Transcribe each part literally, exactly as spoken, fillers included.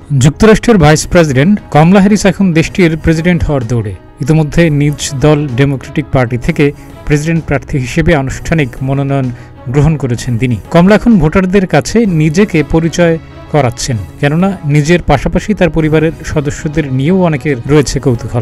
যুক্তরাষ্ট্রের vice president কমলা Harris এখন দেশটির প্রেসিডেন্ট হওয়ার দৌড়ে। ইতিমধ্যে নিজ দল ডেমোক্রেটিক পার্টি থেকে প্রেসিডেন্ট প্রার্থী হিসেবে আনুষ্ঠানিক মনোনয়ন গ্রহণ করেছেন তিনি। কমলা এখন ভোটারদের কাছে নিজেকে পরিচয় করাচ্ছেন, কেননা নিজের পাশাপাশি তার পরিবারের সদস্যদের নিয়েও অনেকের রয়েছে কৌতূহল।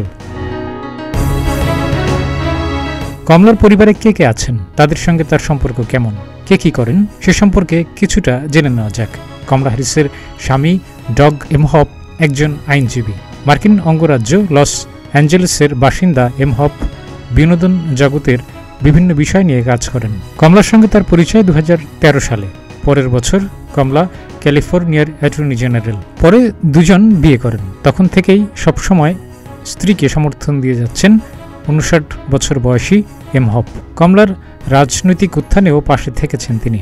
কমলার পরিবারে কে কে আছেন, তাদের সঙ্গে তার সম্পর্ক কেমন, কে কি করেন, সে সম্পর্কে কিছুটা জেনে নেওয়া যাক। কমলা হ্যারিসের স্বামী ডগ এমহপ একজন আইনজীবী। মার্কিন অঙ্গরাজ্য লস অ্যাঞ্জেলেসের বাসিন্দা এমহপ বিনোদন জগতের বিভিন্ন বিষয় নিয়ে কাজ করেন। কমলার সঙ্গে তার পরিচয় দু হাজার তেরো সালে। পরের বছর কমলা ক্যালিফোর্নিয়ার অ্যাটর্নি জেনারেল। পরে দুজন বিয়ে করেন। তখন থেকেই সবসময় স্ত্রীকে সমর্থন দিয়ে যাচ্ছেন উনষাট বছর বয়সী এমহপ। কমলার রাজনৈতিক উত্থানেও পাশে থেকেছেন তিনি।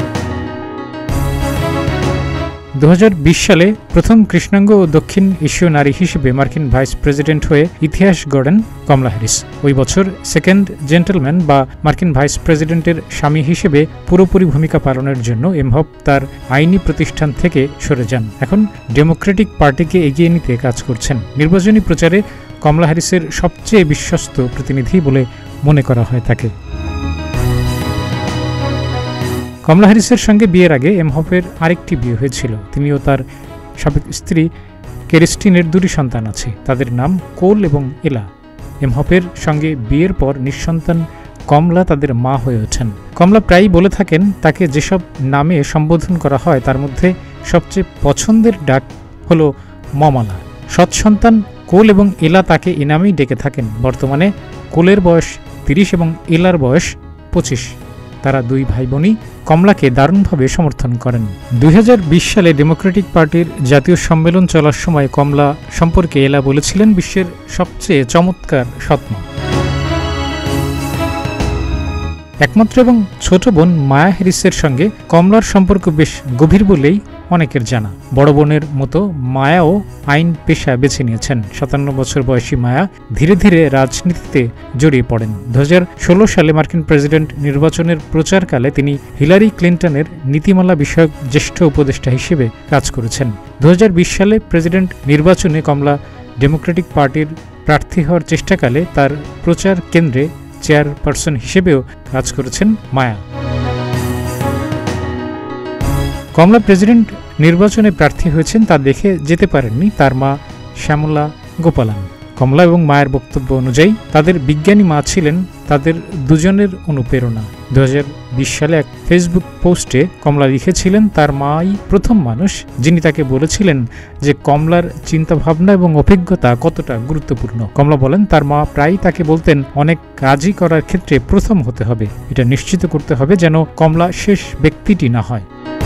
দু হাজার বিশ সালে প্রথম কৃষ্ণাঙ্গ ও দক্ষিণ এশীয় নারী হিসেবে মার্কিন ভাইস প্রেসিডেন্ট হয়ে ইতিহাস গড়েন কমলা হ্যারিস। ওই বছর সেকেন্ড জেন্টলম্যান বা মার্কিন ভাইস প্রেসিডেন্টের স্বামী হিসেবে পুরোপুরি ভূমিকা পালনের জন্য এমহপ তার আইনি প্রতিষ্ঠান থেকে সরে যান। এখন ডেমোক্রেটিক পার্টিকে এগিয়ে নিতে কাজ করছেন। নির্বাচনী প্রচারে কমলা হ্যারিসের সবচেয়ে বিশ্বস্ত প্রতিনিধি বলে মনে করা হয় তাকে। কমলা হ্যারিসের সঙ্গে বিয়ের আগে এমহপের আরেকটি বিয়ে হয়েছিল। তিনিও তার সাবেক স্ত্রী ক্রিস্টিনের দুটি সন্তান আছে, তাদের নাম কোল এবং এলা। এমহপের সঙ্গে বিয়ের পর নিঃসন্তান কমলা তাদের মা হয়ে ওঠেন। কমলা প্রায়ই বলে থাকেন তাকে যেসব নামে সম্বোধন করা হয় তার মধ্যে সবচেয়ে পছন্দের ডাক হল মমালা। সৎসন্তান কোল এবং এলা তাকে এ নামেই ডেকে থাকেন। বর্তমানে কোলের বয়স তিরিশ এবং এলার বয়স পঁচিশ। তারা দুই ভাই বোনই কমলাকে দারুণভাবে সমর্থন করেন। দুই হাজার বিশ সালে ডেমোক্রেটিক পার্টির জাতীয় সম্মেলন চলার সময় কমলা সম্পর্কে এলা বলেছিলেন বিশ্বের সবচেয়ে চমৎকার স্বপ্ন। একমাত্র এবং ছোট বোন মায়া হ্যারিসের সঙ্গে কমলার সম্পর্ক বেশ গভীর বলেই অনেকের জানা। বড় বোনের মতো মায়াও আইন পেশা বেছে নিয়েছেন। সাতান্ন বছর বয়সী মায়া ধীরে ধীরে রাজনীতিতে জড়িয়ে পড়েন। দু হাজার ষোলো সালে মার্কিন প্রেসিডেন্ট নির্বাচনের প্রচারকালে তিনি হিলারি ক্লিন্টনের নীতিমালা বিষয়ক জ্যেষ্ঠ উপদেষ্টা হিসেবে কাজ করেছেন। দু হাজার বিশ সালে প্রেসিডেন্ট নির্বাচনে কমলা ডেমোক্রেটিক পার্টির প্রার্থী হওয়ার চেষ্টাকালে তার প্রচার কেন্দ্রে চেয়ারপারসন হিসেবেও কাজ করেছেন মায়া। কমলা প্রেসিডেন্ট নির্বাচনে প্রার্থী হয়েছেন তা দেখে যেতে পারেননি তার মা শ্যামলা গোপালান। কমলা এবং মায়ের বক্তব্য অনুযায়ী তাদের বিজ্ঞানী মা ছিলেন তাদের দুজনের অনুপ্রেরণা। দু হাজার বিশ সালে এক ফেসবুক পোস্টে কমলা লিখেছিলেন তার মাই প্রথম মানুষ যিনি তাকে বলেছিলেন যে কমলার চিন্তাভাবনা এবং অভিজ্ঞতা কতটা গুরুত্বপূর্ণ। কমলা বলেন তার মা প্রায়ই তাকে বলতেন অনেক কাজই করার ক্ষেত্রে প্রথম হতে হবে, এটা নিশ্চিত করতে হবে যেন কমলা শেষ ব্যক্তিটি না হয়।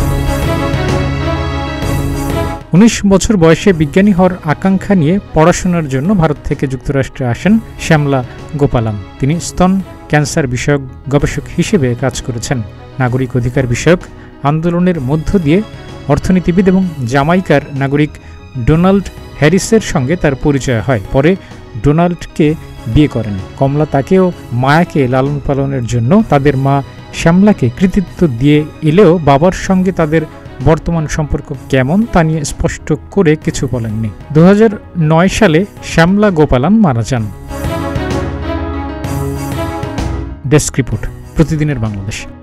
উনিশ বছর বয়সে বিজ্ঞানী হওয়ার আকাঙ্ক্ষা নিয়ে পড়াশোনার জন্য ভারত থেকে যুক্তরাষ্ট্রে আসেন শ্যামলা গোপালাম। তিনি স্তন ক্যান্সার বিষয়ক গবেষক হিসেবে কাজ করেছেন। নাগরিক অধিকার বিষয়ক আন্দোলনের মধ্য দিয়ে অর্থনীতিবিদ এবং জামাইকার নাগরিক ডোনাল্ড হ্যারিসের সঙ্গে তার পরিচয় হয়। পরে ডোনাল্ডকে বিয়ে করেন। কমলা তাকেও মায়াকে লালন পালনের জন্য তাদের মা শ্যামলাকে কৃতিত্ব দিয়ে এলেও বাবার সঙ্গে তাদের বর্তমান সম্পর্ক কেমন তা নিয়ে স্পষ্ট করে কিছু বলেননি। দু হাজার নয় সালে শ্যামলা গোপালান মারা যান। ডেস্ক রিপোর্ট, প্রতিদিনের বাংলাদেশ।